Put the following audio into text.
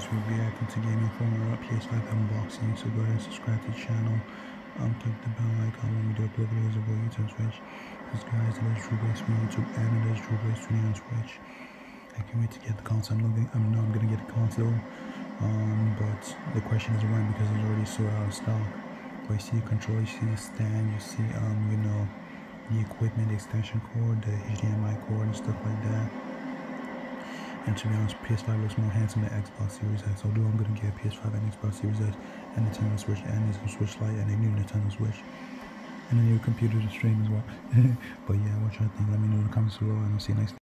we're reacting to gaming former PS5 unboxing, so go ahead and subscribe to the channel. Click the bell icon when we do upload videos about YouTube Switch. Because guys, it is TrueBlaze for YouTube and it is TrueBlaze 20 on Switch. I can't wait to get the console. I know I'm gonna get the console, but the question is when, because it's already sold out of stock. But you see the controller, you see the stand, you see you know, the equipment, the extension cord, the HDMI cord and stuff like that. And to be honest, PS5 looks more handsome than Xbox Series X. Although I'm gonna get PS5 and Xbox Series X and Nintendo Switch and Nintendo Switch Lite and a new Nintendo Switch and a new computer to stream as well. But yeah, what y'all think? Let me know in the comments below and I'll see you next time.